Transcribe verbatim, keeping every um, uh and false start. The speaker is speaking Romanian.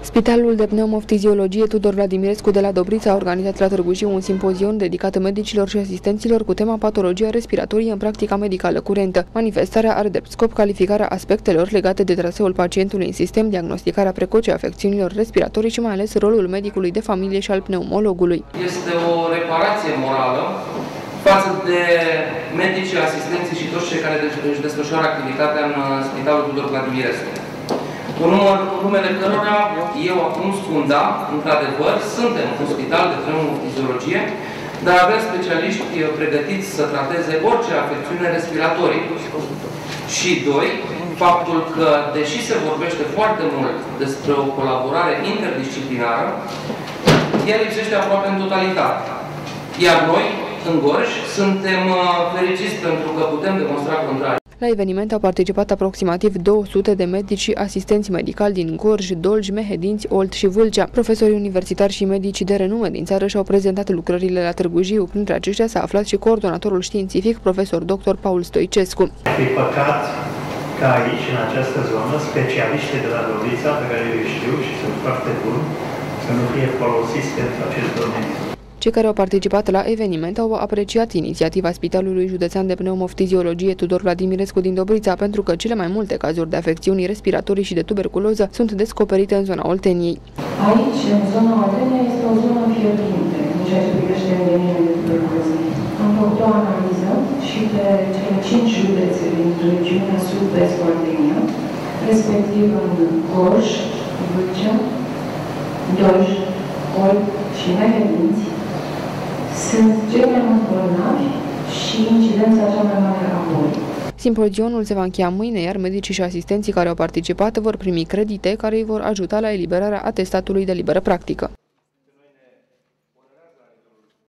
Spitalul de pneumoftiziologie Tudor Vladimirescu de la Dobrița a organizat la Târgu Jiu un simpozion dedicat medicilor și asistenților cu tema patologia respiratorie în practica medicală curentă. Manifestarea are drept scop calificarea aspectelor legate de traseul pacientului în sistem, diagnosticarea precoce a afecțiunilor respiratorii și mai ales rolul medicului de familie și al pneumologului. Este o reparație morală față de medicii, asistenții și toți cei care își desfășoară activitatea în Spitalul Tudor Vladimirescu. Cu număr, numele cărora eu acum spun da, într-adevăr, suntem un spital de pneumofiziologie, dar avem specialiști pregătiți să trateze orice afecțiune respiratorie. Și doi, faptul că, deși se vorbește foarte mult despre o colaborare interdisciplinară, ea lipsește aproape în totalitate. Iar noi, în Gorj, suntem fericiți pentru că putem demonstra contrariul. La eveniment au participat aproximativ două sute de medici și asistenți medicali din Gorj, Dolj, Mehedinți, Olt și Vâlcea. Profesorii universitari și medici de renume din țară și-au prezentat lucrările la Târgu Jiu. Printre aceștia s-a aflat și coordonatorul științific, profesor doctor Paul Stoicescu. E păcat ca aici, în această zonă, specialiștii de la Dobrița, pe care eu știu și sunt foarte buni, să nu fie folosiți pentru acest domeniu. Cei care au participat la eveniment au apreciat inițiativa Spitalului Județean de Pneumoftiziologie Tudor Vladimirescu din Dobrița, pentru că cele mai multe cazuri de afecțiuni respiratorii și de tuberculoză sunt descoperite în zona Olteniei. Aici, în zona Olteniei, este o zonă fierbinte în ceea ce privește endemiile de tuberculoză. Am făcut o analiză și pe cele cinci județe din regiunea sud-est Oltenia, respectiv în Gorj, Vâlcea, Dolj, Olt și Mehedinți, sunt cei mai mulți bolnavi și incidența cea mai mare a bolii. Simpozionul se va încheia mâine, iar medicii și asistenții care au participat vor primi credite care îi vor ajuta la eliberarea atestatului de liberă practică.